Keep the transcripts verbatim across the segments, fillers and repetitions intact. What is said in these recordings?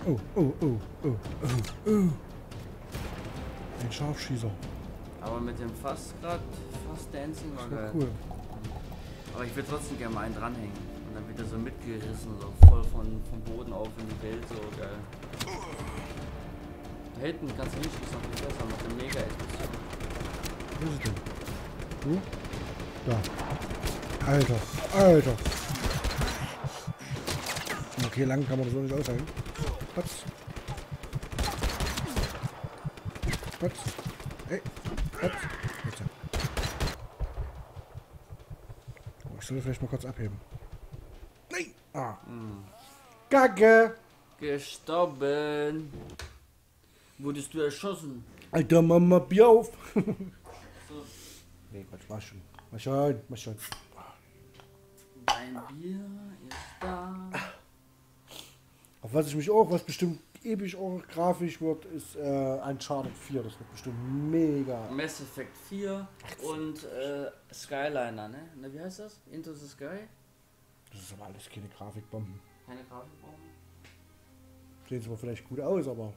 Oh, oh, oh, oh, oh, oh. Ein Scharfschießer. Aber mit dem Fast grad, Fast Dancing war geil. Cool. Aber ich will trotzdem gerne mal einen dranhängen. Und dann wird er so mitgerissen, so voll von, vom Boden auf in die Welt, so geil. Da hinten kannst du nicht schießen, noch viel besser, noch eine mega Explosion. Wo ist es denn? Wo? Da. Alter, Alter. Okay, lang kann man das so nicht aushalten. Patz. Patz. Ey, Patz. Jetzt. Oh, ich sollte vielleicht mal kurz abheben. Nein! Ah. Hm. Kacke! Gestorben! Wurdest du erschossen? Alter, Mama, Bier auf! So. Nee, Quatsch, mach schon. Mach schon, mach schon. Dein Bier ist da. Auf was ich mich auch, was bestimmt episch auch grafisch wird, ist äh, Uncharted vier. Das wird bestimmt mega. Mass Effect vier und äh, Skyliner, ne? ne? Wie heißt das? Into the Sky? Das ist aber alles keine Grafikbomben. Keine Grafikbomben. Sehen zwar vielleicht gut aus, aber.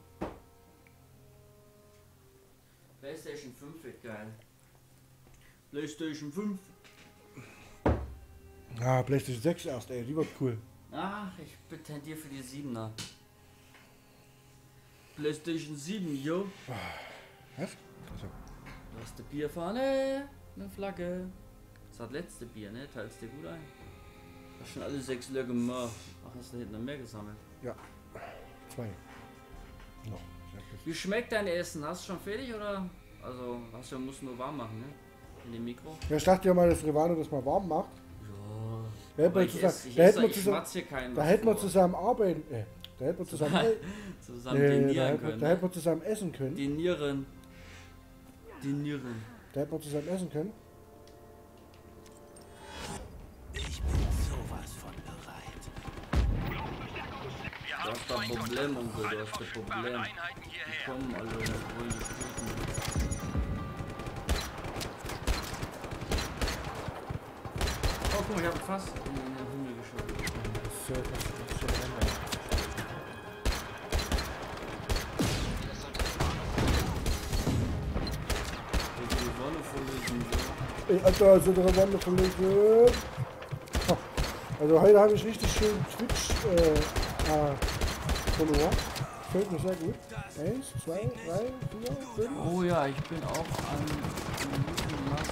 PlayStation fünf wird geil. PlayStation fünf. Ah, PlayStation sechs erst, ey, die wird cool. Ach, ich tendiere für die siebener. PlayStation sieben, yo. Was? Also. Du hast die Bierfahne, eine Flagge. Das hat letzte Bier, ne? Teilst dir gut ein. Hast schon alle sechs Löcher gemacht. Ach, hast du hinten noch mehr gesammelt? Ja. Zwei. Noch. Wie schmeckt dein Essen? Hast du schon fertig oder? Also, hast du musst nur warm machen, ne? In dem Mikro. Ja, ich dachte ja mal, dass Rivano das mal warm macht. Ja. Da hätten wir Ich zusammen, ess- ich da ess- hätten wir ich zusammen, schmatz hier keinen da was hätten wir vor. zusammen arbeiten, äh, da hätten wir zusammen, äh, Zusammen nee, da, dinieren hätten wir, können. da hätten wir zusammen essen können. ne? Dinieren. Dinieren. Da hätten wir zusammen essen können. Ich bin sowas von bereit. Du hast da ein Problem, Onkel, du hast ein Problem. Die kommen alle, wollen die Stuten. Oh, guck mal, ich hab fast in den Himmel geschossen. Das ist, äh, das ist schon anders. Ich will die Sonne verlösen, so. Ey, Alter, so eine Wande verlegt. Also heute habe ich richtig schön Twitch äh, äh, verloren. Fällt mir sehr gut. Eins, zwei, drei, vier, fünf. Oh ja, ich bin auch an Minuten Max.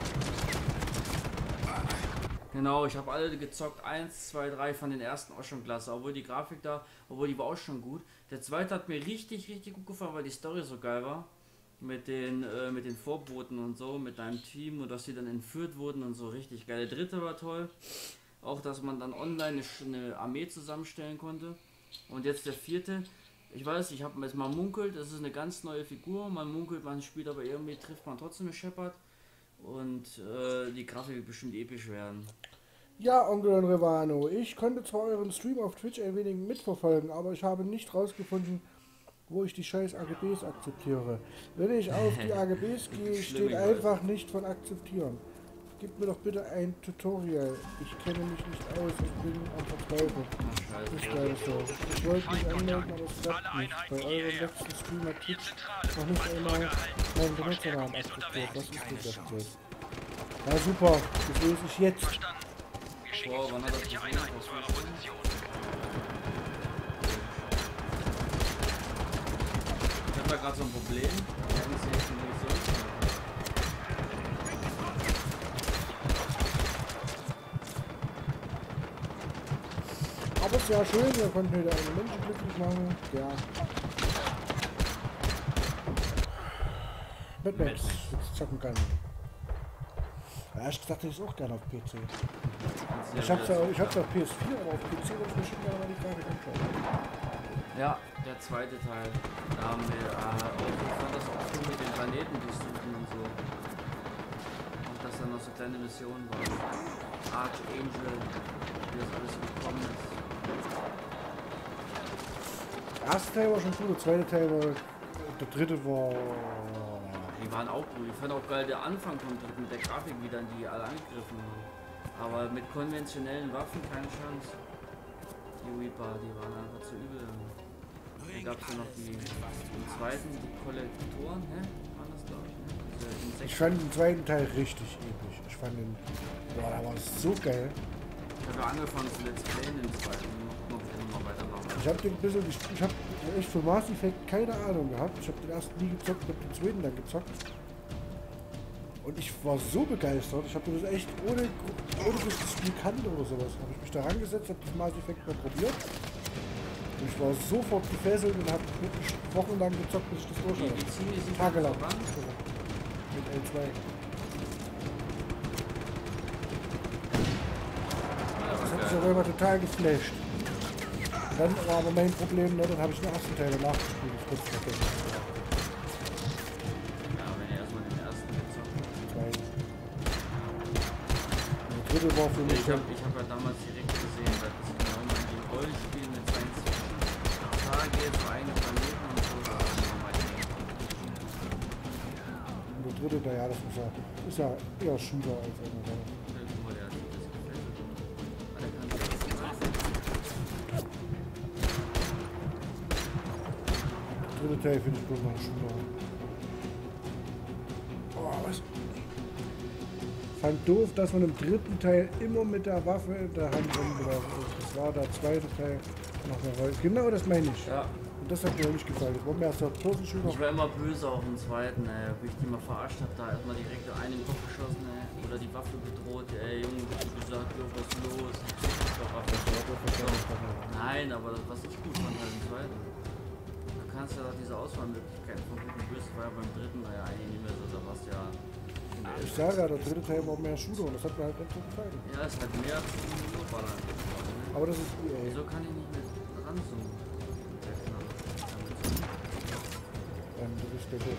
Genau, ich habe alle gezockt. eins, zwei, drei von den ersten auch schon klasse. Obwohl die Grafik da, obwohl die war auch schon gut. Der zweite hat mir richtig, richtig gut gefallen, weil die Story so geil war. Mit den, äh, mit den Vorboten und so, mit deinem Team und dass sie dann entführt wurden und so richtig geil. Der dritte war toll. Auch, dass man dann online eine, eine Armee zusammenstellen konnte. Und jetzt der vierte. Ich weiß, ich habe jetzt mal munkelt, das ist eine ganz neue Figur. Man munkelt, man spielt, aber irgendwie trifft man trotzdem eine Shepard. Und äh, die Grafik wird bestimmt episch werden. Ja, Onkel und Rivano, ich konnte zwar euren Stream auf Twitch ein wenig mitverfolgen, aber ich habe nicht rausgefunden, wo ich die scheiß A G Bs akzeptiere. Wenn ich auf die A G Bs gehe, Schlimm, steht ich einfach nicht von akzeptieren. Gib mir doch bitte ein Tutorial. Ich kenne mich nicht aus, ich bin am Verzweifeln. Ach, Das ist scheiße. leider so. Ich wollte mich anmelden, aber es klappt nicht. Bei eurem letzten Stream hat Twitch noch nicht einmal meinen Benutzernamen akzeptiert. Was ist das jetzt? Ja, super. Das lese ich jetzt. Boah, wann hat das gesehen? Ich hab da gerade so ein Problem. Wir haben jetzt hier eine Munition. Aber es ist ja schön, wir konnten heute einen Menschen glücklich machen. Ja. Mad Max jetzt zocken kann. Ja, ich dachte, ich ist auch gerne auf P C. Ich hab's ja, ich hab's ja auf P S vier, aber auf P C würde ich mir schon gerne mal die Grafik anschauen. Ja, der zweite Teil. Da haben wir, äh, auch, ich fand das auch cool mit den Planeten durchsuchen und so. Und dass da noch so kleine Missionen waren. Archangel, wie das alles gekommen ist. Der erste Teil war schon cool, der zweite Teil war. Der dritte war. Die waren auch cool. Ich fand auch geil der Anfang vom dritten mit der Grafik, wie dann die alle angegriffen haben. Aber mit konventionellen Waffen keine Chance. Die Reaper, die waren einfach zu übel. Dann gab es ja noch die, den zweiten, die Kollektoren, hä? War das, glaube ich, ne? Diese Insekten. Ich fand den zweiten Teil richtig episch. Ich fand den, boah, der war so geil. Ich habe ja angefangen zu Let's Playen den zweiten, noch, noch, noch mal weitermachen. Ich habe den ein bisschen, ich, ich habe echt für Mass Effect keine Ahnung gehabt. Ich habe den ersten nie gezockt, habe den zweiten dann gezockt. Und ich war so begeistert. Ich habe das echt ohne, ohne dass ich das Spiel kannte oder sowas. Habe ich mich da rangesetzt, habe das Mass Effect mal probiert. Und ich war sofort gefesselt und habe wirklich wochenlang gezockt, bis ich das durch Wie, hatte. wie ziemlich sind die Tagelang. verwandt? Mit L zwei. Das hat mich aber immer total geflasht. Und dann war aber mein Problem, ne, dann habe ich den ersten Teil danach gespielt. Ich kurz vergessen. Ja, wenn ihr erstmal den ersten gezockt habt. Zwei. Der dritte war für mich Ich habe ich hab ja damals direkt gesehen, weil das genau mal die Rollenspiele mit Science Fiction. Da geht so eine Planeten und so. Da haben wir mal die. der dritte, naja, das ist ja, ist ja eher Shooter als irgendwas. Guck mal, der hat sich das gefällt. Ah, der kann sich das nicht. Der dritte Teil finde ich bloß noch ein Shooter. Oh, was? Fand doof, dass man im dritten Teil immer mit der Waffe in der Hand rumgelaufen ist. Das war der zweite Teil noch mehr Roll. Genau das meine ich. Ja. Und das hat mir auch nicht gefallen. Das war mir erst der Profi-Shooter. Ich war immer böse auf den zweiten, ey, wie ich die mal verarscht habe, da erstmal direkt einen im Kopf geschossen, ey, oder die Waffe bedroht, ey, Junge, du hast gesagt, jo, was ist los? Nein, aber das, was ich gut fand, halt im zweiten. Du kannst ja diese Auswahlmöglichkeiten von guten Böse, war ja beim dritten, naja, eigentlich nicht mehr so, da warst du ja. Ich sage ja, der dritte Teil war mehr Shooter und das hat mir halt nicht so gefallen. Ja, es hat mehr als nur Ballern. Aber das ist E A. Wieso kann ich nicht mehr ranzoomen? Ähm, das ist der Gott.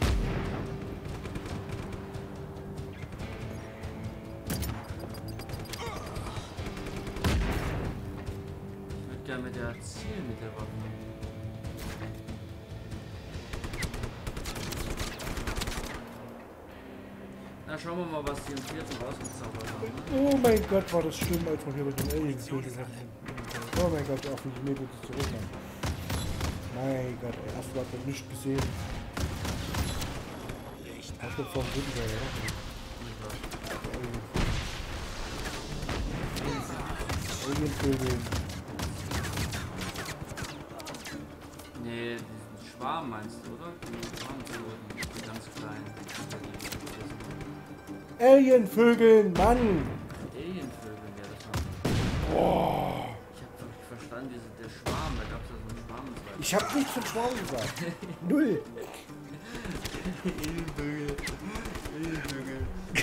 Ich würde gerne mit der zielen mit der Waffe. Na, schauen wir mal, was die im vierten rausgezaubert haben. Ne? Oh mein Gott, war das schlimm, als man hier mit dem Alien getötet hat. Oh mein Gott, auch wie ich mir das zurück habe. Mein Gott, ey, erst hat man nichts gesehen. Das wird vom dritten Teil, oder? Alien-Vögel. Nee, diesen Schwarm meinst du, oder? Die Schwarmpiloten, die ganz kleinen. Alien-Vögel, Mann! Alienvögel, ja, das war. Boah! Ich hab wirklich verstanden, diese, der Schwarm, da gab es ja so einen Schwarm. Ich hab nichts zum Schwarm gesagt. Null. Alienvögel. Alienvögel.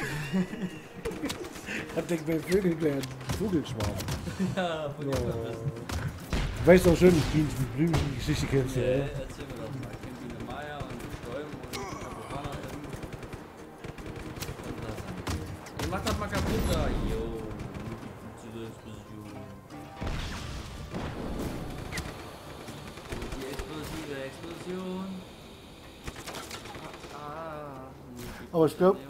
Hat denkt bei Vögeln wäre ein Vogelschwarm. Ja, von Oh. dem man wissen. Du weißt doch schon, die Blümchen-Geschichte kennst du, Ja, ja? erzähl mir doch mal. Ich kenn Biene Meier und Stäuben und Kapokana. Und mach das mal kaputt da. Jo. Diese Explosion. Die explosive Explosion. Ah. Aber ich glaub-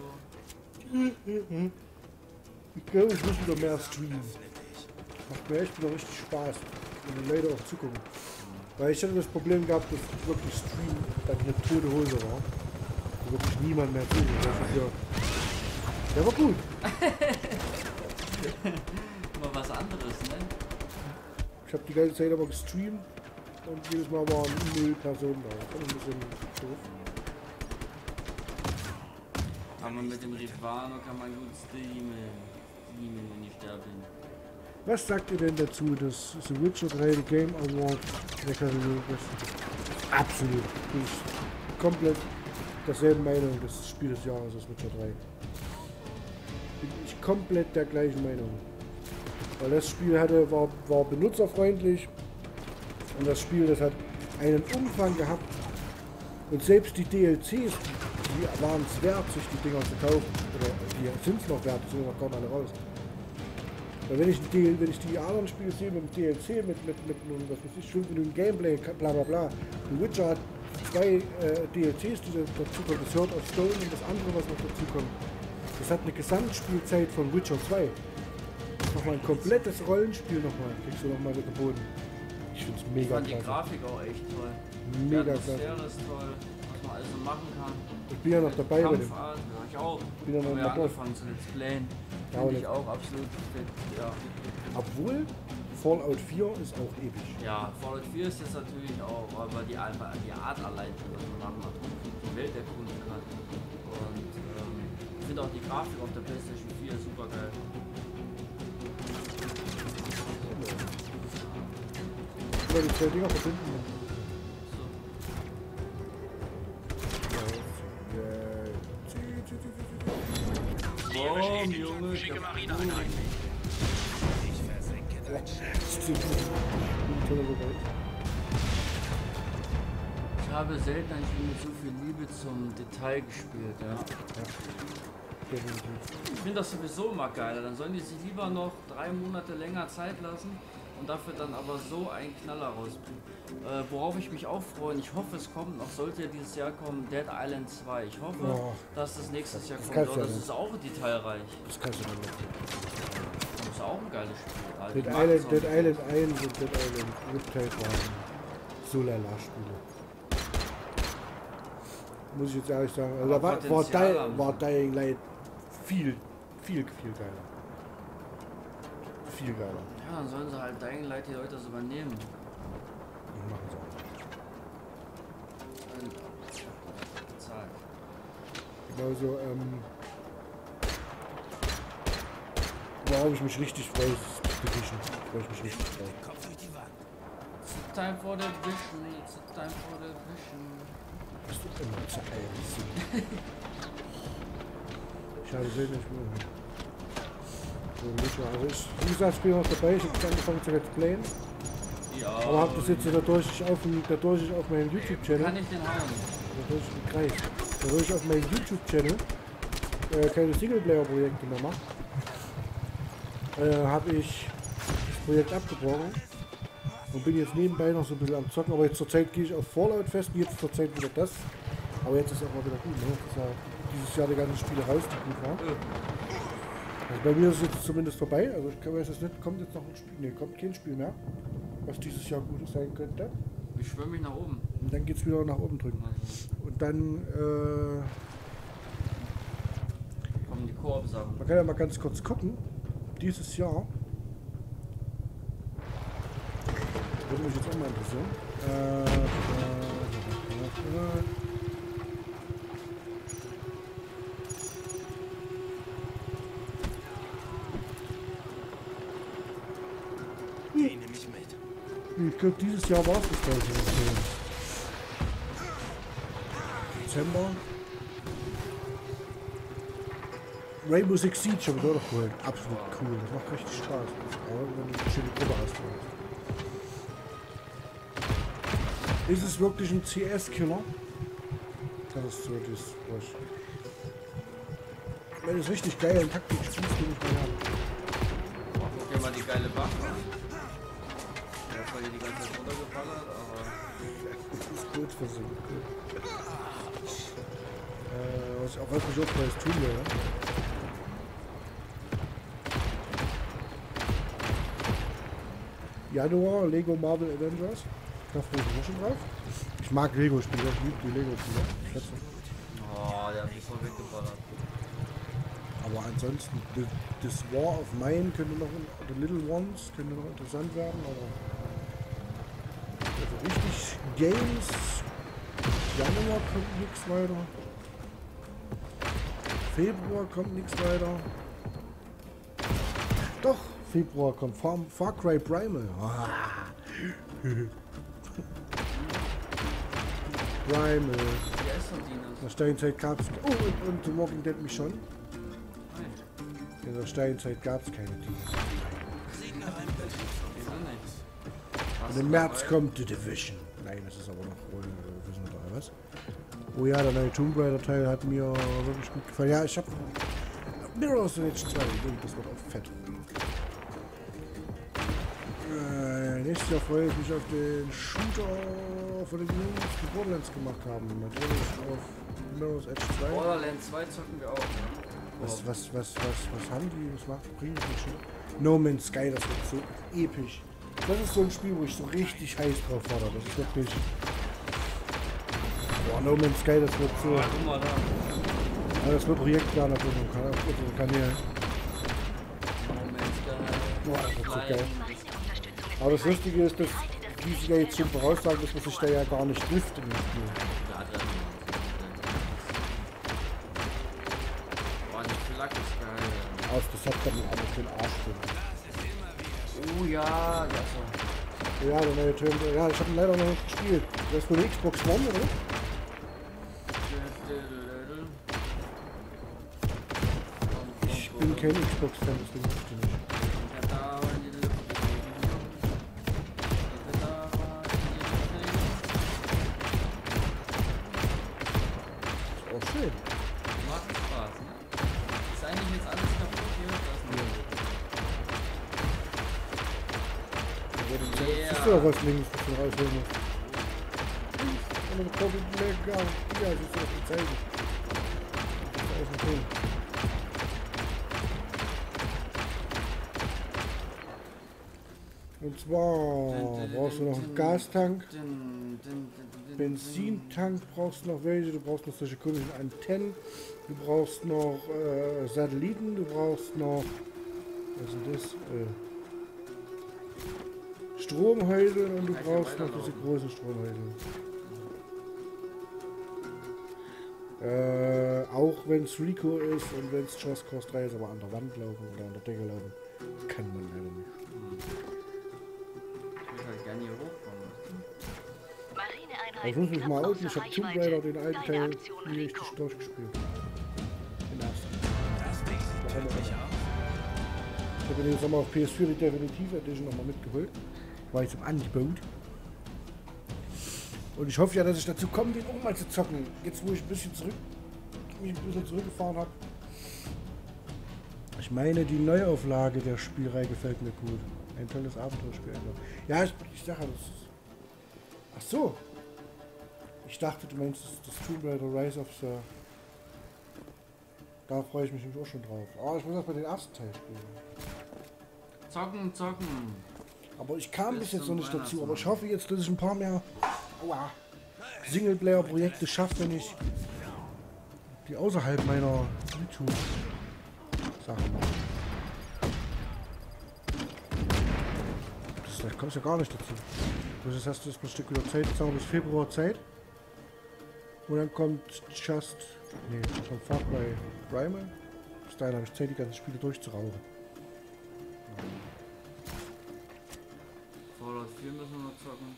Ich glaube, ich muss wieder mehr streamen. Macht mir echt wieder richtig Spaß. Und die Leute auch zugucken. Weil ich hatte das Problem gehabt, dass wirklich Stream dann hier tote Hose war. Wo wirklich niemand mehr zuguckt. Das ist ja, der war gut. Mal was anderes, ne? Ich habe die ganze Zeit aber gestreamt und jedes Mal waren null Personen da. Das fand ich ein bisschen doof. Aber mit dem Rivano kann man gut streamen. Streamen und nicht sterben. Was sagt ihr denn dazu, dass The Witcher drei die Game Award der Kategorie ist? Absolut. Ich bin komplett derselben Meinung, das Spiel des Jahres ist Witcher drei. Bin ich komplett der gleichen Meinung. Weil das Spiel hatte, war, war benutzerfreundlich und das Spiel, das hat einen Umfang gehabt und selbst die D L Cs, die, die waren es wert, sich die Dinger zu kaufen. Oder die sind es noch wert, die sind noch gar nicht alle raus. Weil wenn ich, die, wenn ich die anderen Spiele sehe mit dem D L C, mit, mit, mit, mit was weiß ich, fünf Minuten Gameplay, bla bla bla. The Witcher hat zwei äh, D L Cs, die dazu kommen, das Sword of Stone und das andere, was noch dazu kommt. Das hat eine Gesamtspielzeit von Witcher zwei. Nochmal ein komplettes Rollenspiel nochmal, kriegst du nochmal geboten. Ich Ich finde es Ich mega fand die klasse. Grafik auch echt toll. Die Mega klasse. Atmosphäre ist toll, was man alles so machen kann. Ich bin ja noch dabei bei dem. Kampfart, ja, ich auch. Ich bin ja noch Haben wir dabei. angefangen zu Let's Playen. Ja, Finde und ich auch absolut fit, ja. Obwohl Fallout vier ist auch episch. Ja, Fallout vier ist jetzt natürlich auch, aber die, einfach die Art allein, was man machen kann, die Welt erkunden kann. Und ähm, ich finde auch die Grafik auf der PlayStation vier super geil. Über die zwei Dinger verbinden. So. Oh, Junge, Schicke der Marineeinheit. Ich versenke dein Schiff. Ich habe selten ein Spiel mit so viel Liebe zum Detail gespielt, ja. Ich finde das sowieso immer geiler. Dann sollen die sich lieber noch drei Monate länger Zeit lassen und dafür dann aber so einen Knaller rausbringen. Äh, worauf ich mich auch freue, und ich hoffe es kommt noch, sollte dieses Jahr kommen, Dead Island zwei. Ich hoffe, Oh. dass das nächstes Jahr Das kommt. kannst Oh, du ja das nicht. ist auch detailreich. Das kannst du dann nicht. Das ist auch ein geiles Spiel. Also, Dead ich mag Island, das auch Dead nicht. Island eins und Dead Island Riptide waren so lala Spiele. Muss ich jetzt ehrlich sagen. Also da Aber war, war, Potenzial Di haben war sie. Dying Light viel, viel, viel geiler. Viel geiler. Ja, dann sollen sie halt Dying Light die Leute das übernehmen. Die machen es auch. Zahl. Genauso, ähm, worauf ich mich richtig freue, ist Division. Worauf ich mich richtig freue. Kopf durch die Wand. It's time for the vision, it's time for the vision. Bist du immer zu eilig? Ich habe selten nicht mehr. So, nicht wahr. Also ich, wie gesagt, ich bin noch dabei, ich habe jetzt angefangen zu Let's Playen, Ja, aber habe das jetzt dadurch nicht auf, dadurch nicht auf meinen YouTube-Channel, kann ich den hauen? dadurch gekreist, dadurch ich auf meinen YouTube-Channel äh, keine Singleplayer-Projekte mehr mache, äh, habe ich das Projekt abgebrochen und bin jetzt nebenbei noch so ein bisschen am Zocken, aber jetzt zur Zeit gehe ich auf Fallout fest, und jetzt zur Zeit wieder das, aber jetzt ist auch mal wieder gut, ne? Das ist ja dieses Jahr die ganzen Spiele raus, die gut waren. Also bei mir ist es jetzt zumindest vorbei, also ich weiß es nicht, kommt jetzt noch ein Spiel, ne, kommt kein Spiel mehr, was dieses Jahr gut sein könnte. Ich schwimme mich nach oben. Und dann geht es wieder nach oben drücken. Und dann, äh, Kommen die Koop-Sachen. man kann ja mal ganz kurz gucken, dieses Jahr, würde mich jetzt auch mal interessieren, äh, äh, äh, Hey, nimm mich mit. ich glaube dieses Jahr war es das gleiche. Dezember. Rainbow Six Siege habe ich auch noch geholt. Absolut cool. Das macht richtig Spaß. Aber wenn du eine schöne Gruppe hast. Ist es wirklich ein C S-Killer? Das ist so das, was ich... Wenn es richtig geil in Taktik spielst, bin ich mal her. Guck dir mal die geile Waffe an. Ja, zwar hier die ganze Zeit runtergeballert, aber... Das ist gut versinkt. Äh, was ich auch wirklich auch bei tun werde. Januar, Lego Marvel Avengers. Da freue ich mich auch schon drauf. Ich mag Lego-Spiele, ich liebe die Lego-Spiele. Ich schätze. Oh, der hat mich so weggeballert. Aber ansonsten, the- das War of Mine könnte noch, The Little Ones könnte noch interessant werden, aber also richtig Games, Januar kommt nichts weiter, Februar kommt nichts weiter, doch, Februar kommt Far, Far Cry Primal, ah. Primal, Wie ist doch die der Steinzeit gab's, oh und, und The Walking Dead mich schon. In der Steinzeit gab es keine Tiere. Und im März kommt The Division. Nein, das ist aber noch wohl äh, wissen wir doch was. Oh ja, der neue Tomb Raider Teil hat mir wirklich gut gefallen. Ja, ich hab Mirror's Edge zwei, das wird auch fett. Äh, nächstes Jahr freue ich mich auf den Shooter von den Jungs, die Borderlands gemacht haben. Natürlich auf Mirror's Edge zwei. Borderlands zwei zocken wir auch, ne? Was, was, was, was, was haben die? Was macht, bringen die schon? No Man's Sky, das wird so episch. Das ist so ein Spiel, wo ich so richtig heiß drauf war. Das ist wirklich... Boah, No Man's Sky, das wird so... Oh, guck mal da. Ja, das wird Projektplan auf unserem Kanal. Auf unserem Kanal. Boah, das wird so geil. Aber das Lustige ist, dass, wie sie ja jetzt schon voraussagen, dass man sich da ja gar nicht trifft in dem Spiel. Boah, die Flagge ist geil. Also das hat dann alles den Arsch drin. Oh ja, ja so. Ja, der neue Turm. Ja, ich habe ihn leider noch nicht gespielt. Das ist für die Xbox One, oder? Ich bin kein Xbox-Fan, deswegen wusste ich nicht. Ist auch schön. Macht Spaß, ne? Ist eigentlich jetzt alles kaputt hier? Das ist Ja, das ist doch was links, was du rausholen musst. Und dann kommt es lecker. Ja, das ist auch gezeichnet. Das ist auch okay. Und zwar brauchst du noch einen Gastank, Benzintank brauchst du noch welche, du brauchst noch solche komischen Antennen, du brauchst noch äh, Satelliten, du brauchst noch, was ist das, äh, Stromhäuser und du brauchst noch diese großen Stromhäuser. Äh, auch wenn es Rico ist und wenn es Just Cause drei ist, aber an der Wand laufen oder an der Decke laufen, kann man leider nicht. gerne hier hochkommen. Ich muss mich mal outen, ich hab Tomb Raider den alten Teil nie richtig durchgespielt. Den ersten. Ich habe den Sommer auf P S vier die Definitive Edition nochmal mitgeholt. War ich zum Angebot. Und ich hoffe ja, dass ich dazu komme, den auch mal zu zocken. Jetzt wo ich ein bisschen zurück, mich ein bisschen zurückgefahren habe. Ich meine, die Neuauflage der Spielreihe gefällt mir gut. Ein tolles Abenteuerspiel. Ja, ich, ich sage, das ist... Ach so. Ich dachte, du meinst das, das Tomb Raider Rise of the... Da freue ich mich nämlich auch schon drauf. Aber ich muss erst mal den ersten Teil spielen. Zocken, zocken. Aber ich kam bis, bis jetzt noch nicht dazu. Aber ich Weihnachtsmann. hoffe jetzt, dass ich ein paar mehr aua, Singleplayer-Projekte schaffe, wenn ich die außerhalb meiner YouTube-Sachen mache. Da kommst du ja gar nicht dazu. Das heißt, du hast ein Stück wieder Zeit, sagen wir bis Februar Zeit. Und dann kommt Just, nee, schon Far Cry Primal. Bis dahin habe ich Zeit, die ganzen Spiele durchzurauchen. Fallout vier müssen wir noch zocken.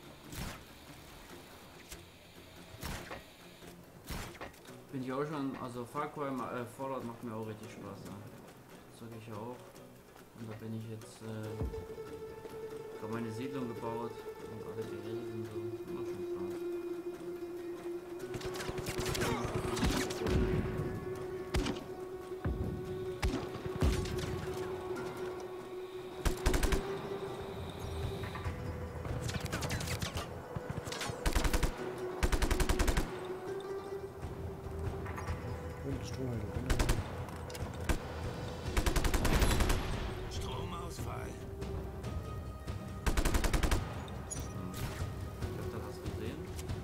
Bin ich auch schon, also Far Cry, äh, Fallout macht mir auch richtig Spaß. Ja. Zocke ich ja auch. Und da bin ich jetzt, äh, habe meine Siedlung gebaut und alle Geräte sind so. Macht schon Spaß. Und Strohhalter. Stromausfall. Habt ihr was gesehen?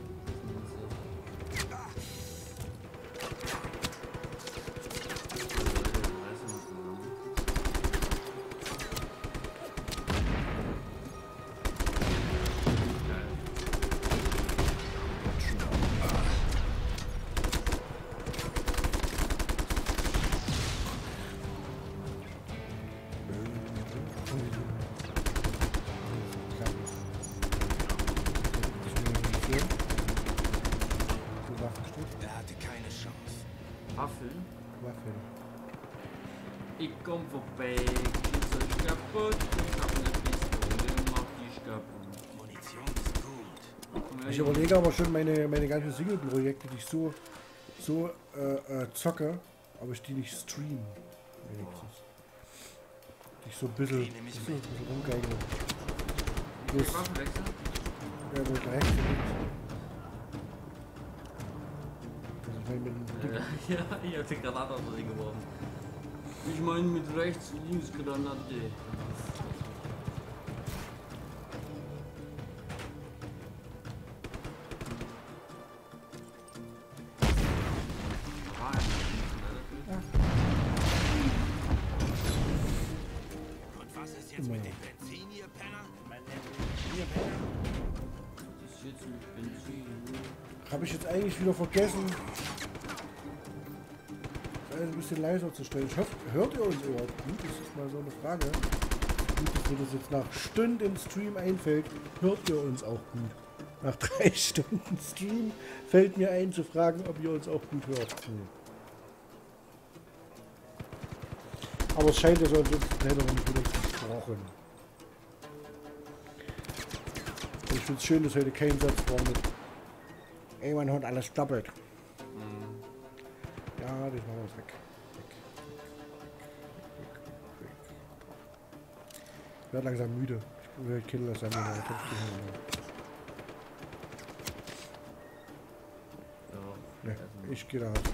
Er hatte keine Chance. Waffeln? Waffeln. Ich komm vorbei, ist euch kaputt, ich hab ne Pistole, mach dich kaputt. Munition ist gut. Komm her, Ich Junge. überlege aber schon meine, meine ganzen Single-Projekte, die ich so, so äh, äh, zocke, ob ich die nicht stream. Wenigstens. Die ich so ein bisschen, Die nehme ich bisschen, mit. bisschen rumgeigle. Die Waffen wechseln? Ja, wohl gleich. Also ich meine, mit dem Ding. Äh, ja, ich hab die Granate auf sie geworfen. Ich meine mit rechts, links Granate. Das ist jetzt mit Benzin. Habe ich jetzt eigentlich wieder vergessen, das alles ein bisschen leiser zu stellen. Ich hoffe, hört ihr uns überhaupt gut? Das ist mal so eine Frage. Gut, dass mir das jetzt nach Stunden im Stream einfällt. Hört ihr uns auch gut? Nach drei Stunden Stream fällt mir ein zu fragen, ob ihr uns auch gut hört. Hm. Aber es scheint ja so, als hätte man nicht wieder gesprochen. Ich finde es schön, dass heute kein Satz war mit ey, man hört alles doppelt. Mhm. Ja, das machen wir uns weg. Weg. Weg. Weg. Ich werde langsam müde. Ich will Kinder das an mir. Ja, Ne, ich gehe da raus.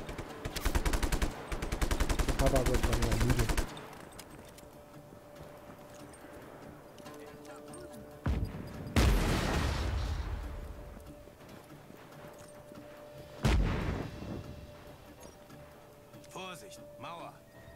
Der Papa wird langsam müde. Vorsicht, Mauer.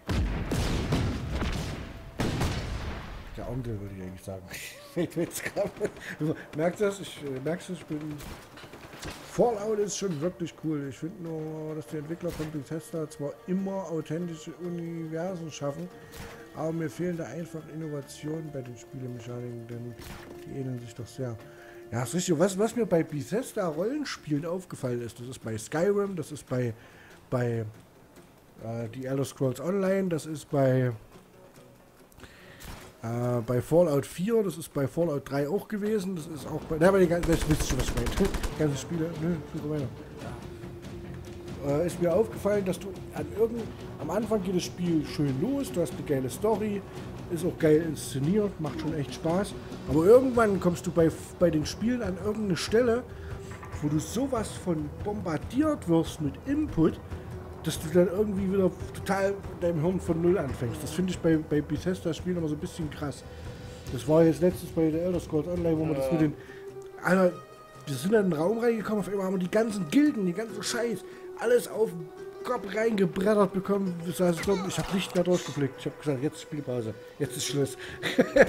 Der Onkel würde ich eigentlich sagen. Fällt mir jetzt gerade. Du merkst das? Ich äh, merkst du, ich bin. Fallout ist schon wirklich cool. Ich finde nur, dass die Entwickler von Bethesda zwar immer authentische Universen schaffen, aber mir fehlen da einfach Innovationen bei den Spielemechaniken, denn die ähneln sich doch sehr. Ja, ist richtig. Was, was mir bei Bethesda Rollenspielen aufgefallen ist, das ist bei Skyrim, das ist bei, bei äh, die Elder Scrolls Online, das ist bei Äh, bei Fallout vier, das ist bei Fallout drei auch gewesen, das ist auch bei... Na, aber die ganzen... Das wisst ihr, was ich meine. Die ganzen Spiele... Nö, führe weiter. Äh, ist mir aufgefallen, dass du an irgendeinem... Am Anfang geht das Spiel schön los, du hast eine geile Story, ist auch geil inszeniert, macht schon echt Spaß. Aber irgendwann kommst du bei, bei den Spielen an irgendeine Stelle, wo du sowas von bombardiert wirst mit Input, dass du dann irgendwie wieder total in deinem Hirn von Null anfängst. Das finde ich bei, bei Bethesda-Spielen immer so ein bisschen krass. Das war jetzt letztens bei der Elder Scrolls Online, wo man das mit den... Alter, wir sind in den Raum reingekommen, auf einmal haben wir die ganzen Gilden, die ganzen Scheiß, alles auf den Kopf reingebrettert bekommen. Das heißt, ich glaube, ich habe nicht mehr durchgeblickt. Ich habe gesagt, jetzt Spielpause, jetzt ist Schluss. Das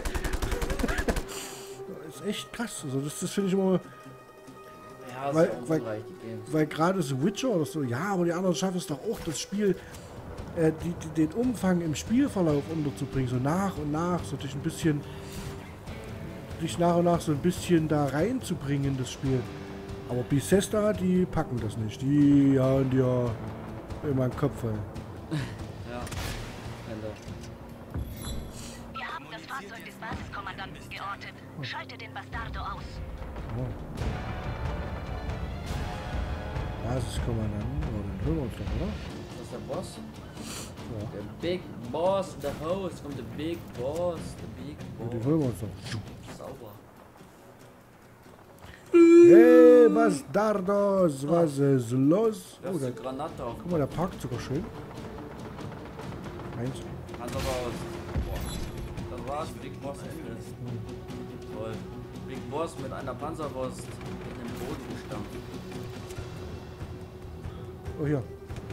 ist echt krass. Also das, das finde ich immer... Ja, Weil, ist weil, ja Games. weil gerade The Witcher oder so, ja, aber die anderen schaffen es doch auch, das Spiel, äh, die, die, den Umfang im Spielverlauf unterzubringen, so nach und nach, so dich ein bisschen, dich nach und nach so ein bisschen da reinzubringen, das Spiel. Aber Bethesda, die packen das nicht, die hauen dir immer den Kopf voll. Ja, Ende. Wir haben das Fahrzeug des Basiskommandanten geortet. Schalte den Bastardo aus. Oh. Basiskommandant, oh, den hören wir uns doch, oder? Das ist der Boss. Ja. Der Big Boss, the host, kommt der Big Boss, the Big Ja, den Boss. hören wir uns doch. Sauber. Hey, Bastardos, was ist los? Da Oh, ist da, eine Granate auf. guck mal, der parkt sogar schön. Eins. Hand aber aus. Boah. Das war's, Big Boss Endes. Toll. Big Boss mit einer Panzerwurst in den Boden gestampft. Oh, hier.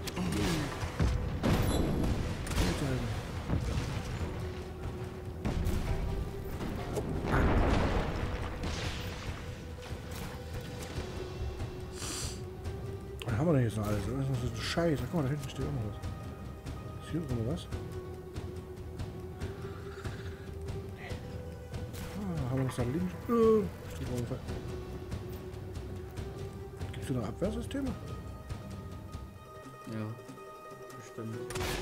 Was haben wir denn jetzt noch alles? Das ist so ein Scheiß. Guck mal, da hinten steht immer was. Ist hier irgendwo was? Ah, haben wir noch da links? Äh, steht auf jeden Fall. Gibt es hier noch Abwehrsysteme? Ja, bestimmt.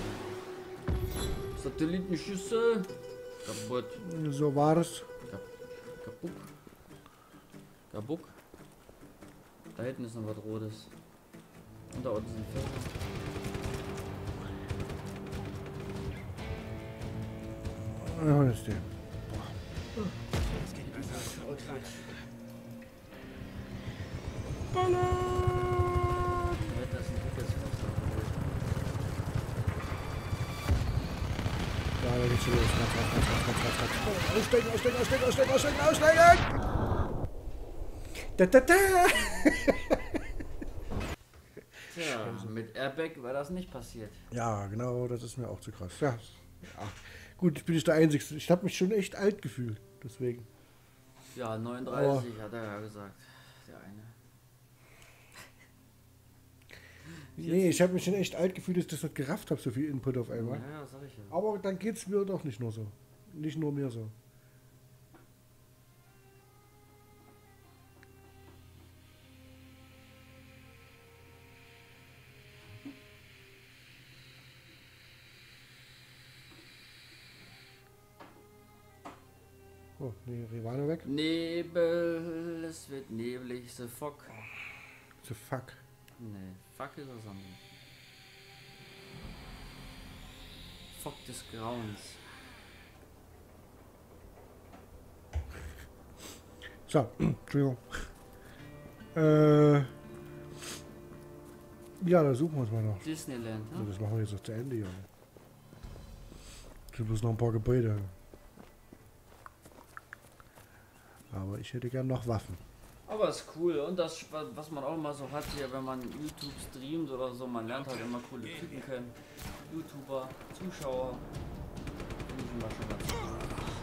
Satellitenschüsse. Kaputt. So war es. Kap Kaputt. Kaputt. Da hinten ist noch was Rotes. Und da unten sind Felder. Ja, das ist der. Ballern! Das ist ein dickes Fenster. Ja, da geht's schon los. Ratz, ratz, ratz, ratz, ratz, ratz. Oh, aussteigen, aussteigen, aussteigen, aussteigen, aussteigen, aussteigen! Da, da, da! Tja, mit Airbag wäre das nicht passiert. Ja, genau, das ist mir auch zu krass. Ja, ja. Gut, ich bin nicht der Einzige. Ich habe mich schon echt alt gefühlt. Deswegen. Ja, neununddreißig hat er ja gesagt. Der eine. Nee, ich habe mich schon echt alt gefühlt, dass ich das nicht gerafft habe, so viel Input auf einmal. Ja, ja, sag ich ja. Aber dann geht's mir doch nicht nur so. Nicht nur mir so. Oh, nee, Rivane weg. Nebel, es wird neblig, the fuck. The fuck. Nee, fuck ist was anderes. Fuck des Grauens. So, Entschuldigung. Äh, ja, da suchen wir uns mal noch. Disneyland, So, ne? das machen wir jetzt noch zu Ende, Junge. Es sind bloß noch ein paar Gebäude. Aber ich hätte gern noch Waffen. Aber ist cool. Und das, was man auch mal so hat hier, wenn man YouTube streamt oder so, man lernt halt immer coole Typen kennen. YouTuber, Zuschauer. Finde ich immer schon ganz cool.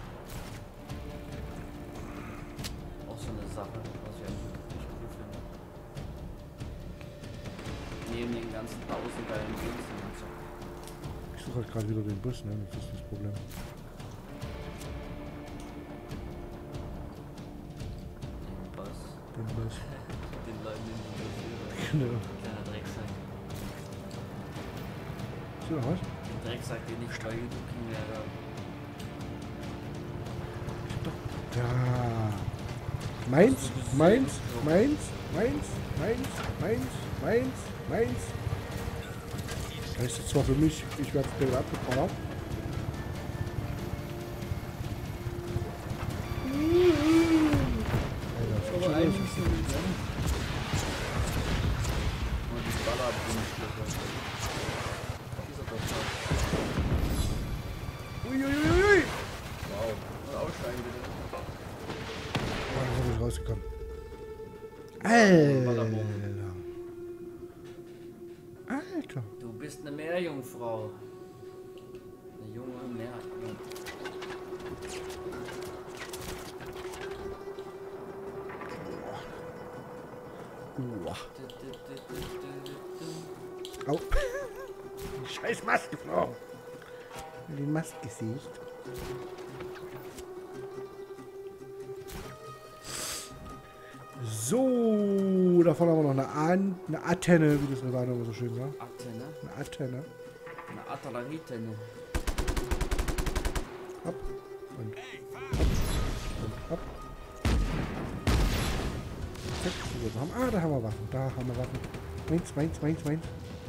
Auch so eine Sache, was ich eigentlich richtig cool finde. Neben den ganzen tausend geilen Diensten und so. Ich suche halt gerade wieder den Bus, ne? Das ist das Problem. Den Bus. Den Leuten, den ich Genau. Kleiner Drecksack. So, was? Den Drecksack, den ich bei YouTube kennengelernt habe. Da. Meins, meins, meins, meins, meins, meins, meins, meins. Das ist jetzt zwar für mich, ich werde es gleich abgeballert. Aber eigentlich so nicht, ne? Und die Ballerbrunstücke. Dieser doch schon. Uiuiui. Wow. Und aussteigen bitte. Oh, da bin ich rausgekommen. Ballerbrunn. Alter. Alter. Du bist eine Meerjungfrau. Eine junge Meerjungfrau. Uah. Au. Die scheiß Maske geflogen. Die Maskengesicht. So, davon haben wir noch eine, An eine Antenne, wie das Rivane immer so schön sagt. Antenne? Eine Antenne. Eine Atalarite-Tenne. Hopp. Und hopp. Und hopp. Zack, so, haben, ah, da haben wir Waffen. Da haben wir Waffen. Meins, meins, meins, meins.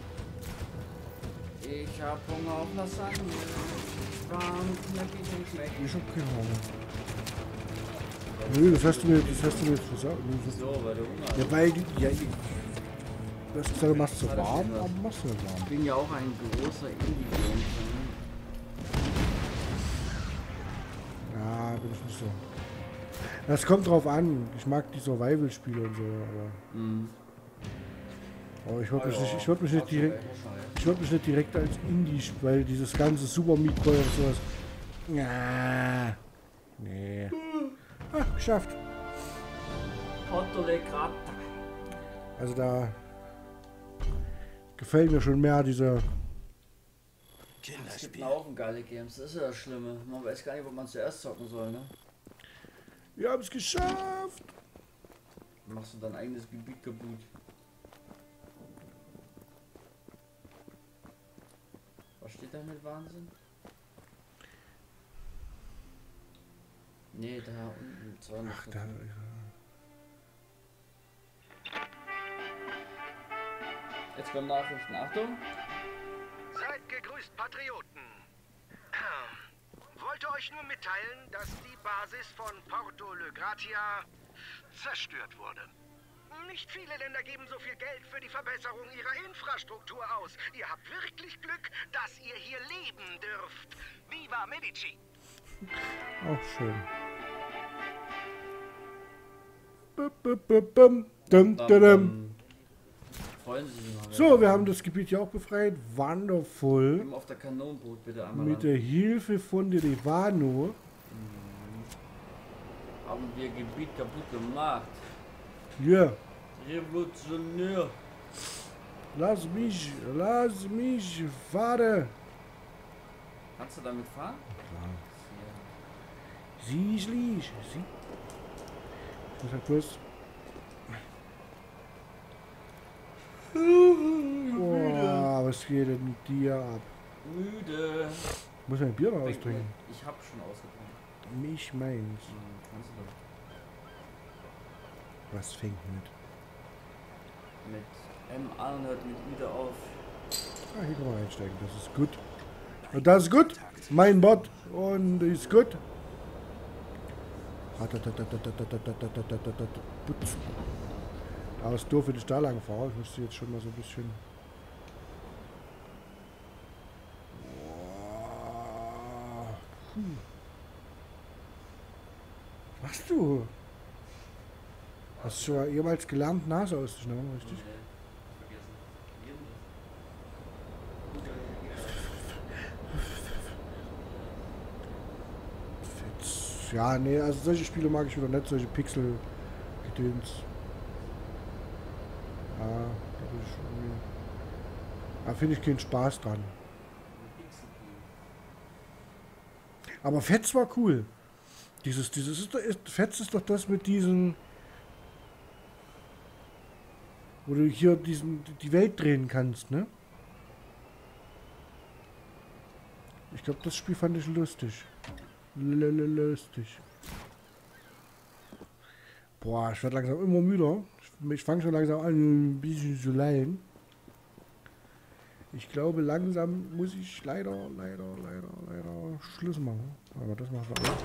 Ich hab Hunger auf Lasagne. Warm, knackig und schmeckt. Ich hab keine Ahnung. Nö, das hast du mir, das hast du mir jetzt gesagt. So, weil du Hunger hast. Ja, weil die, ja, ich, du hast gesagt, du machst so warm, aber machst du nicht warm. Ich bin ja auch ein großer Indie-Game-Fan. Ja, bin ich nicht so. Das kommt drauf an. Ich mag die Survival-Spiele und so, aber. Mhm. Aber ich würde mich, Ah, nicht- ja. ich würd mich nicht direkt. Ich würde mich nicht direkt als Indie, weil dieses ganze Super Meat Boy und sowas. Ja. Nee. Ah, geschafft. Porto de Grata. Also da gefällt mir schon mehr dieser. Es gibt einen Kinderspiel. Haufen geile Games, das ist ja das Schlimme. Man weiß gar nicht, wo man zuerst zocken soll, ne? Wir haben es geschafft. Machst du dein eigenes Gebiet kaputt. Was steht da mit Wahnsinn? Nee, da unten. zweihundert. Ach, da. Jetzt kommen Nachrichten. Achtung! Seid gegrüßt, Patrioten. Wollte euch nur mitteilen, dass die Basis von Porto Le Gratia zerstört wurde. Nicht viele Länder geben so viel Geld für die Verbesserung ihrer Infrastruktur aus. Ihr habt wirklich Glück, dass ihr hier leben dürft. Viva Medici! Auch schön. Bum, bum, bum, bum. Dum, dum, dum. Freuen Sie sich mal. So, wir haben das Gebiet ja auch befreit. Wonderful. Eben auf der Kanonenboot bitte einmal. Mit der Hilfe von der Rivano. Aber haben wir Gebiet kaputt gemacht. Ja. Revolutionär. Lass mich, lass mich fahren. Kannst du damit fahren? Klar. Sie schließt. Sie. Ich muss halt bloß. Boah, was geht denn mit dir ab? Müde. Ich muss mein Bier noch austrinken. Ich hab schon ausgetrunken. Mich meins. Hm, kannst du Was fängt mit? mit M an hört mit Müde auf. Ah, hier kann man einsteigen. Das ist gut. Und das ist gut. Mein Bot. Und ist gut. Aber es ist doof, wenn ich da lang fahre. Ich müsste jetzt schon mal so ein bisschen. Hm. Was machst du? Hast du schon jemals gelernt, Nase auszuschneiden, richtig? Fitz. Ja, nee, also solche Spiele mag ich wieder nicht, solche Pixel-Gedöns. Ja, da bin ich irgendwie. Da finde ich keinen Spaß dran. Aber Fetz war cool. Dieses, dieses ist, ist, Fetz ist doch das mit diesen. Wo du hier diesen, die Welt drehen kannst, ne? Ich glaube, das Spiel fand ich lustig. Lelele lustig. Boah, ich werde langsam immer müder. Ich, ich fange schon langsam an, ein bisschen zu leiden. Ich glaube, langsam muss ich leider, leider, leider, leider Schluss machen. Aber das machen wir auch.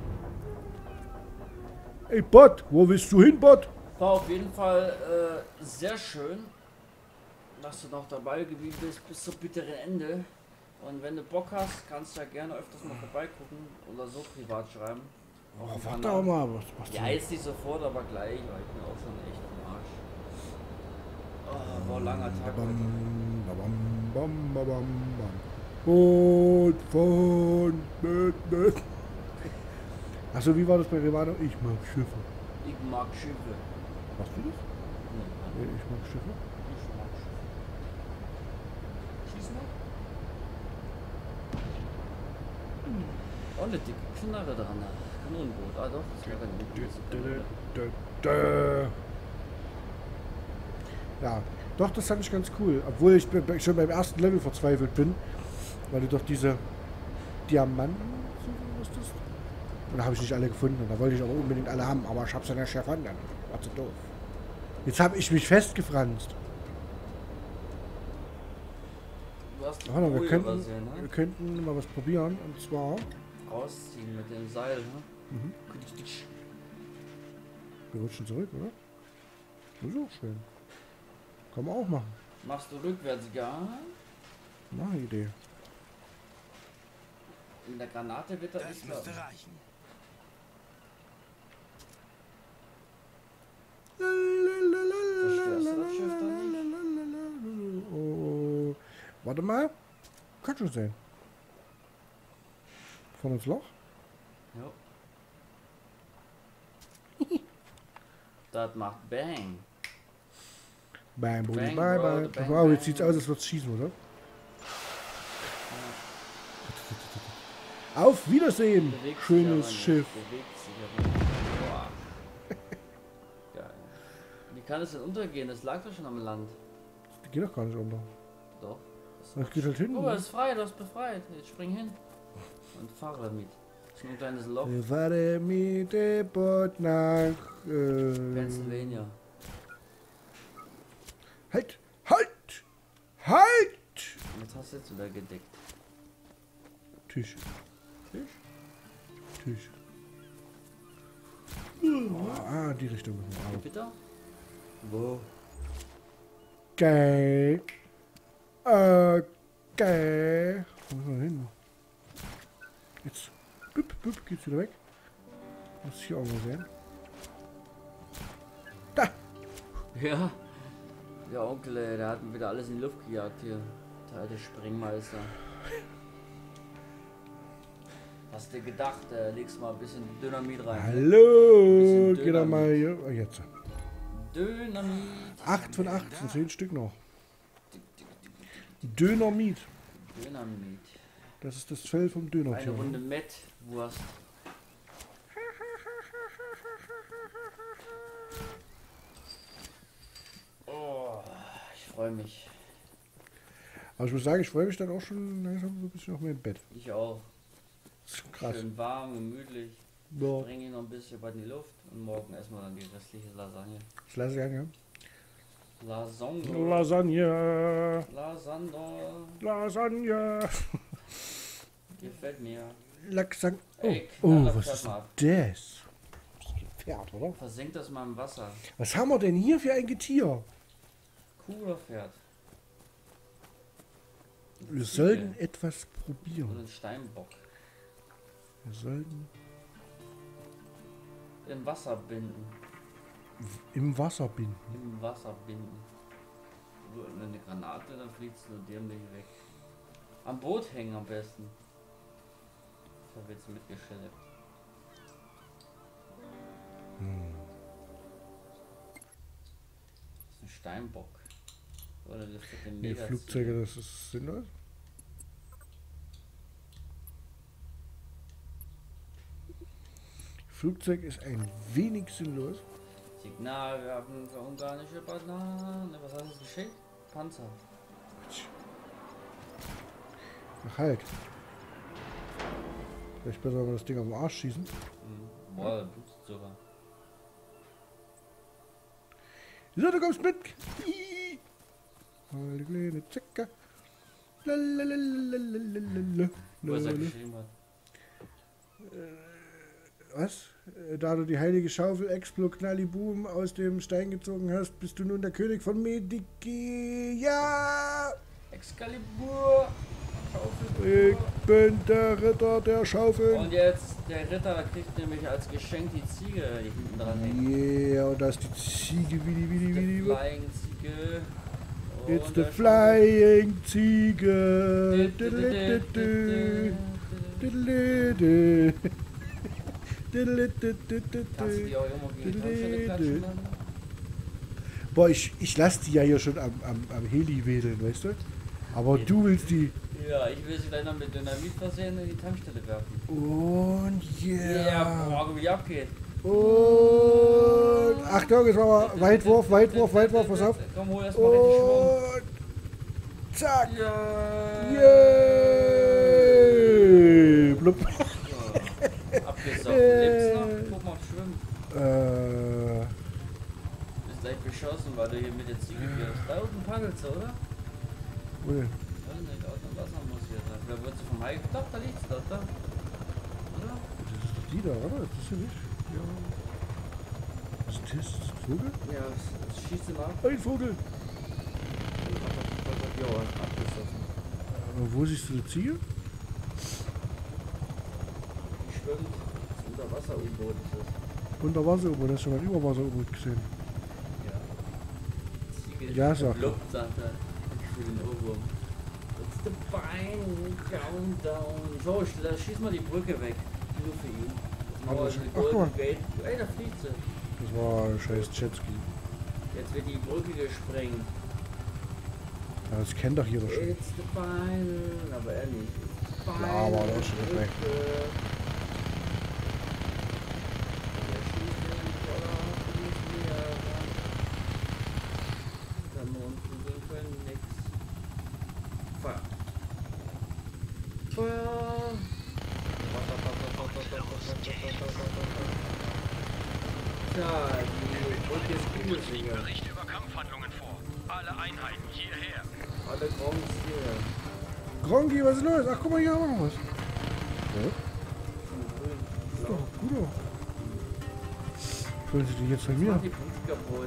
Ey, Bot, wo willst du hin, Bot? War auf jeden Fall äh, sehr schön, dass du noch dabei geblieben bist bis zum bitteren Ende. Und wenn du Bock hast, kannst du ja gerne öfters mal vorbeigucken oder so privat schreiben. Oh, warte auch mal, was machst du? Ja, jetzt nicht sofort, aber gleich, weil ich bin auch schon echt am Arsch. Oh, war ein langer Tag heute. Bam, bam, bam, bam, bam. Und von mit, mit. Achso, wie war das bei Revano? Ich mag Schiffe. Ich mag Schiffe. Machst du das? Nee, Nee, ich mag Schiffe. ich mag Schiffe. Schieß mal. Oh, eine dicke Knarre dran. Kanonenboot. Ah doch, das wäre eine Kanone. Ja, doch, das fand ich ganz cool. Obwohl ich be- schon beim ersten Level verzweifelt bin. Weil du doch diese Diamanten, so was ist das? Und da habe ich nicht alle gefunden. Und da wollte ich aber unbedingt alle haben. Aber ich habe sie nicht gefunden. War zu doof. Jetzt habe ich mich festgefranst. Du hast die Warte, wir Folie könnten, übersehen, wir ne? könnten mal was probieren. Und zwar. Rausziehen mit dem Seil, ne? Mhm. Wir rutschen zurück, oder? Das ist auch schön. Kann man auch machen. Machst du rückwärts gar? Na, Idee. In der Granate wird er Das nicht müsste klappen. reichen. Zerstörst du das Schiff dann nicht? Oh, warte mal. Kann schon sein. Vorne ins Loch. Ja. Das macht Bang. Bam, boom, Bang, bye, bro, bye. bang, Wow, jetzt bang. sieht's aus, als würde es schießen, oder? Auf Wiedersehen, Bewegt sich schönes aber nicht. Schiff. Bewegt sich aber nicht. Boah. Geil. Wie kann es denn untergehen? Das lag doch schon am Land. Die geht doch gar nicht unter. Doch. Das geht halt hin. Guck mal, ist frei, du hast befreit. Jetzt spring hin. Und fahre damit. Das ist nur ein kleines Loch. Wir fahren mit dem Boot nach äh, Pennsylvania. Halt! Halt! Halt! Jetzt hast du jetzt wieder gedeckt. Tisch. Fisch? Tisch. Oh, ah, die Richtung müssen wir auch. Bitte? Wo? Okay. Okay. Wo müssen wir hin? Jetzt. Büpp, büpp, geht's wieder weg. Muss ich hier auch mal sehen. Da! Ja. Der Onkel, ey, der hat mir wieder alles in die Luft gejagt hier. Der alte Sprengmeister. Hast du gedacht, äh, legst mal ein bisschen Dynamit rein? Hallo, Bisschen geh doch mal Dynamit. hier. Oh, jetzt. Dynamit. acht von achtzehn, zehn Stück noch. Dönermiet. Dynamit. Das ist das Fell vom Döner. Eine Runde Mettwurst. Oh, ich freue mich. Aber ich muss sagen, ich freue mich dann auch schon langsam so ein bisschen auf mein Bett. Ich auch. Das ist krass. Schön warm, gemütlich. Ja. Ich bringe ihn noch ein bisschen über die Luft und morgen essen wir dann die restliche Lasagne. Das lasse ich an, ja. Lasagne. Lasagne. Lasagne. Lasagne. Gefällt mir. Laxang. Oh, Ey, oh knaller was Pferd ist mal ab. denn das? Das ist ein Pferd, oder? Versenkt das mal im Wasser. Was haben wir denn hier für ein Getier? Kuh oder Pferd? Wir Ziege. sollten etwas Oder probieren. ein Steinbock. Wir sollten Im Wasser binden. im Wasser binden. Im Wasser binden. Nur eine Granate, dann fliegt es nur dämlich weg. Am Boot hängen am besten. Da wird's mitgeschleppt. Hm. Das ist ein Steinbock. Oder liftet den Nee, Mega. Flugzeuge, das ist sinnlos. Flugzeug ist ein wenig sinnlos. Signalwerfen für ungarische Bananen. Was hat das geschickt? Panzer. Ach halt. Vielleicht besser, wenn wir das Ding am Arsch schießen. Mhm. Boah, da blutet sogar. Wieso, du kommst mit? Hihi. Eine kleine Zecke. Lalalalalalala. Was er geschrieben hat. Was? Äh, Da du die heilige Schaufel Explo Knalliboom aus dem Stein gezogen hast, bist du nun der König von Mediki. Ja! Excalibur! Ich Schaufel. bin der Ritter der Schaufel. Und jetzt, der Ritter kriegt nämlich als Geschenk die Ziege, die hinten dran hängt. Yeah, und da ist die Ziege, wie die, wie die, wie Die die. Flying Ziege. It's Und the der flying Ziege. Schaufel. Diddle-diddle. Diddle-diddle. Kannst du die auch irgendwo gegen die Tankstelle klatschen lassen? Boah, ich, ich lass die ja hier schon am, am, am Heli wedeln, weißt du? Aber du willst die. Ja, ich will sie gleich noch mit Dynamit versehen und in die Tankstelle werfen. Und yeah. Ja, boah, wie die abgeht. Und Achtung, jetzt machen wir Weitwurf, Weitwurf, Weitwurf, pass auf. Komm, hol erstmal richtig Schwung. Und zack. Ja. Yay. Blub. Abgesoffen. Lebst noch? Guck mal, ob schwimmen. Äh, Bist gleich beschossen, weil du hier mit der Ziege wirst. Da unten paddelst du, oder? wo denn? Weiß nicht, aus dem Wasser muss hier sein. Oder wird sie vom Hai? Doch, da liegt's doch, da. Oder? Das ist doch die da, oder? Das ist ja nicht. Ja. Was ist das? Vogel? Ja, es, es schießt ihn ab. Ein Vogel. Ja, abgesoffen. Aber wo siehst du die Ziege? Die schwimmt. Das Unterwasser-U-Boot ist es. Unter Wasser, aber das ist schon mal ein Überwasser gesehen. Ja. Ziege ist Ja, sag. verblubbt, sagt er. Für den Ohrwurm. It's the fine countdown. So, sch- da schieß mal die Brücke weg. Nur für ihn. Das Aber Mauer ich- mit ach, guck Golden mal. Gate. Ey, da fliegt sie. Das war ein scheiß Jetski. Jetzt wird die Brücke gesprengt. Ja, das kennt doch jeder schon. It's the final. Aber er nicht. It's the Klar, final aber der ist schon weg. Brücke. Der schießt den Koller auf die Meere. Der Mondkugeln können nix. Feuer. Feuer. Tja, die Brücke ist Kugelsinger. Bericht über Kampfhandlungen vor. Alle Einheiten hierher. Alle Gronks hier. Grongi, was ist los? Ach, guck mal, hier haben wir noch was. Ja, Zum Grün. ist doch gut. Auch. Wollen Sie die jetzt von Mach mir? die Brücke kaputt.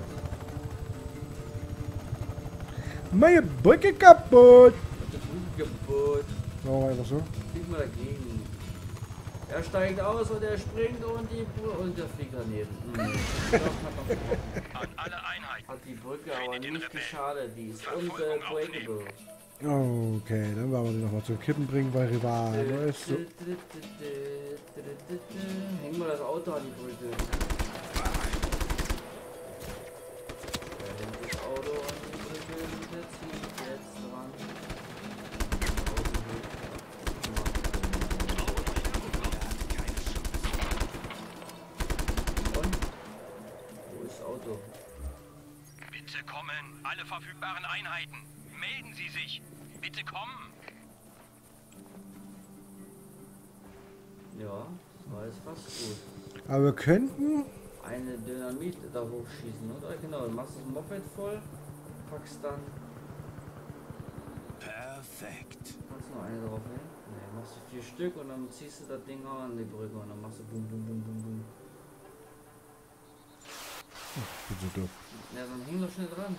Meine Brücke kaputt! Mach die Brücke kaputt. Machen wir einfach so. Flieg mal dagegen. Er steigt aus und er springt und die Brücke und der fliegt daneben. Mhm. Doch, hat noch gebrochen. An alle Einheiten. Hat die Brücke aber nicht geschadet. Die ist unbreakable. Okay, dann wollen wir die nochmal zum Kippen bringen, weil Rivano ist so. Hängen wir das Auto an die Brücke. Hängen das Auto an die Brücke und der zieht jetzt dran. Und? Wo ist das Auto? Bitte kommen, alle verfügbaren Einheiten. Melden Sie sich. Bitte kommen. Ja, das war jetzt fast gut. Aber wir könnten. Eine Dynamit da hochschießen, oder? Genau, dann machst du das Moped voll, packst dann. Perfekt. Kannst du noch eine drauf nehmen? Ne, machst du vier Stück und dann ziehst du das Ding auch an die Brücke und dann machst du bum bum bum bum bum. Ich bin so doof. Ja, dann häng doch schnell dran.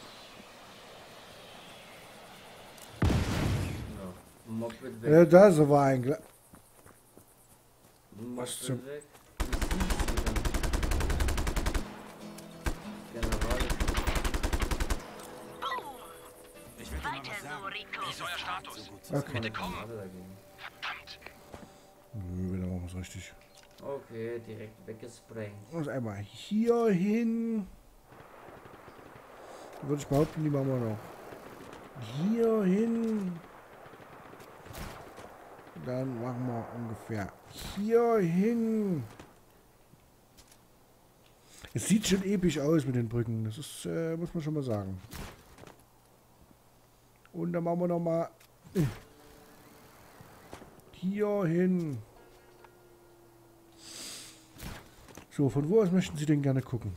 Ja, Moped weg. Ja, da so war ein Gla Moped was zum- weg. General. Ich will dir mal Weiter was so, sagen. Rico. Wie ist euer Status? Okay. Bitte kommen. Alle dagegen. Verdammt. Nö, da machen wir es richtig. Okay, direkt weggesprengt. Muss einmal hier hin. Würde ich behaupten, die machen wir noch. Hier hin. Dann machen wir ungefähr hier hin. Es sieht schon episch aus mit den Brücken. Das ist, äh, muss man schon mal sagen. Und dann machen wir noch mal äh, hier hin. So, von wo aus möchten Sie denn gerne gucken?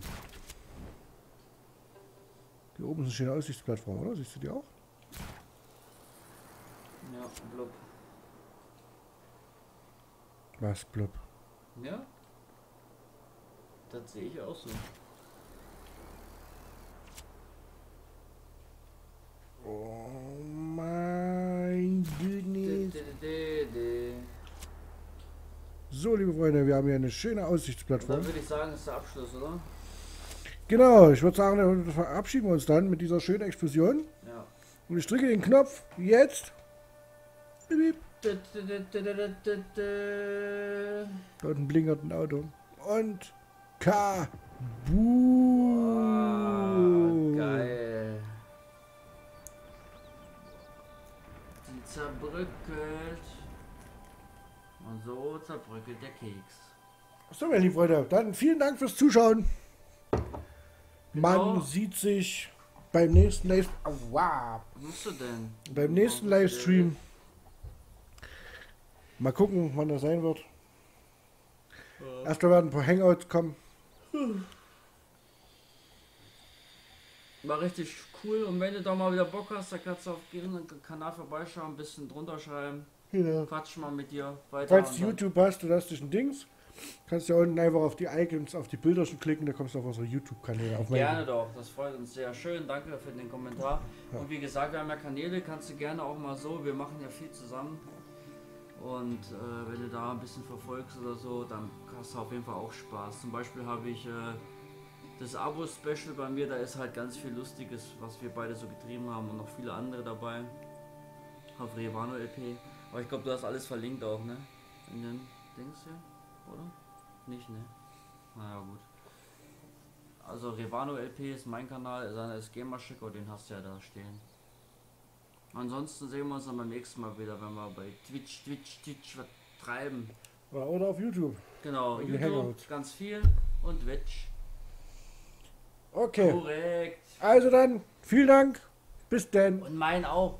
Hier oben ist eine schöne Aussichtsplattform, oder? Siehst du die auch? Ja, blub. Was, blub? Ja? Das sehe ich auch so. Oh mein Goodness. So, liebe Freunde, wir haben hier eine schöne Aussichtsplattform. Dann würde ich sagen, ist der Abschluss, oder? Genau, ich würde sagen, dann verabschieden wir uns dann mit dieser schönen Explosion. Ja. Und ich drücke den Knopf jetzt. Piep, piep. Da unten blinkert ein Auto. Und Kaboom! Wow, geil. Die zerbröckelt. Und so zerbröckelt der Keks. So, meine lieben Freunde, dann vielen Dank fürs Zuschauen. Genau. Man sieht sich beim nächsten Live oh, wow. Was machst du denn? beim nächsten Livestream. Mal gucken, wann das sein wird. Erstmal werden ein paar Hangouts kommen. War richtig cool und wenn du da mal wieder Bock hast, dann kannst du auf den Kanal vorbeischauen, ein bisschen drunter schreiben. Genau. Quatsch mal mit dir weiter. Falls und du dann- YouTube hast, du hast dich ein Dings. Kannst du ja unten einfach auf die Icons, auf die Bilderchen klicken, da kommst du auf unsere YouTube-Kanäle. Auf meine- Gerne doch, das freut uns sehr. Schön, danke für den Kommentar. Ja. Und wie gesagt, wir haben ja Kanäle, kannst du gerne auch mal so, wir machen ja viel zusammen. Und äh, wenn du da ein bisschen verfolgst oder so, dann hast du auf jeden Fall auch Spaß. Zum Beispiel habe ich äh, das Abo-Special bei mir, da ist halt ganz viel Lustiges, was wir beide so getrieben haben und noch viele andere dabei. Auf Rivano L P. Aber ich glaube, du hast alles verlinkt auch, ne? In den Dings hier, oder? Nicht, ne? Naja, gut. Also Rivano L P ist mein Kanal, seiner ist Gamerschicker, den hast du ja da stehen. Ansonsten sehen wir uns dann beim nächsten Mal wieder, wenn wir bei Twitch, Twitch, Twitch was treiben. Oder auf YouTube. Genau, In die YouTube Hangouts. ganz viel und Twitch. Okay. Korrekt. Also dann, vielen Dank. Bis dann. Und mein auch.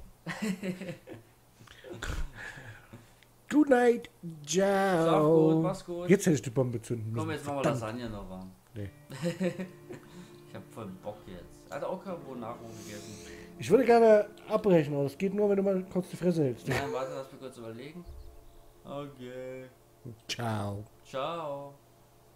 Good night. Ciao. Schlaf gut, mach's gut. Jetzt hätte ich die Bombe zünden müssen. Komm, jetzt machen wir Verdammt. Lasagne noch warm. Nee. Ich hab voll Bock jetzt. Hat auch Carbonaro gegessen. Ich würde gerne abbrechen, aber das geht nur, wenn du mal kurz die Fresse hältst. Nein, warte, lass mich kurz überlegen. Okay. Ciao. Ciao.